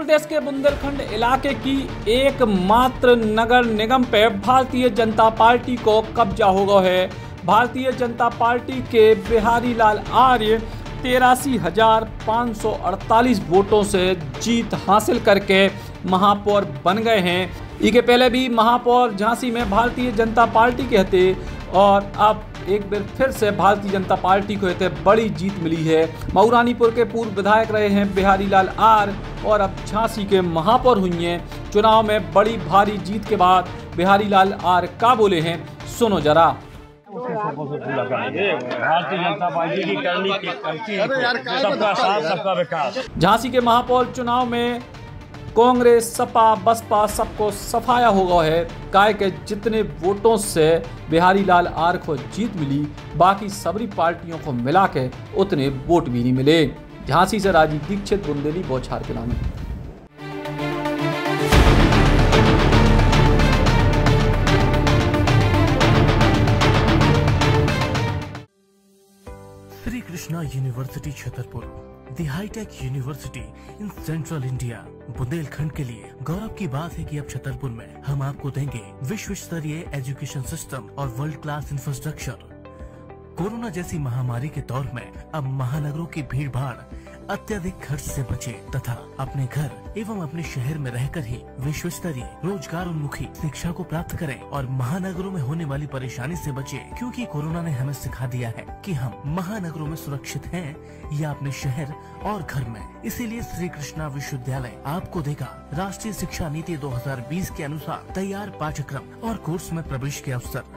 प्रदेश के बुंदेलखंड इलाके की एकमात्र नगर निगम पे भारतीय जनता पार्टी को कब्जा हो गया है। भारतीय जनता पार्टी के बिहारी लाल आर्य 83,548 वोटों से जीत हासिल करके महापौर बन गए हैं। इसके पहले भी महापौर झांसी में भारतीय जनता पार्टी के थे और अब एक बार फिर से भारतीय जनता पार्टी को बड़ी जीत मिली है। मऊरानीपुर के पूर्व विधायक रहे हैं बिहारी लाल आर्य और अब झांसी के महापौर हुई हैं। चुनाव में बड़ी भारी जीत के बाद बिहारी लाल आर्य क्या बोले हैं, सुनो जरा। भारतीय जनता पार्टी की करनी सबका साथ सबका विकास। झांसी के महापौर चुनाव में कांग्रेस, सपा, बसपा सबको सफाया हो गया है। काय के जितने वोटों से बिहारी लाल आर्य को जीत मिली, बाकी सभी पार्टियों को मिला के उतने वोट भी नहीं मिले। झांसी से राजीव दीक्षित, बुंदेली बौछार के नाम। Shri Krishna university Chhatarpur, the high tech university in central India. Bundelkhand के लिए गौरव की बात है कि अब छतरपुर में हम आपको देंगे विश्व स्तरीय एजुकेशन सिस्टम और वर्ल्ड क्लास इंफ्रास्ट्रक्चर। कोरोना जैसी महामारी के दौर में अब महानगरों की भीड़ भाड़, अत्यधिक खर्च से बचे तथा अपने घर एवं अपने शहर में रहकर ही विश्व स्तरीय रोजगार उन्मुखी शिक्षा को प्राप्त करें और महानगरों में होने वाली परेशानी से बचे, क्योंकि कोरोना ने हमें सिखा दिया है कि हम महानगरों में सुरक्षित हैं या अपने शहर और घर में। इसीलिए श्री कृष्णा विश्वविद्यालय आपको देगा राष्ट्रीय शिक्षा नीति 2020 के अनुसार तैयार पाठ्यक्रम और कोर्स में प्रवेश के अवसर।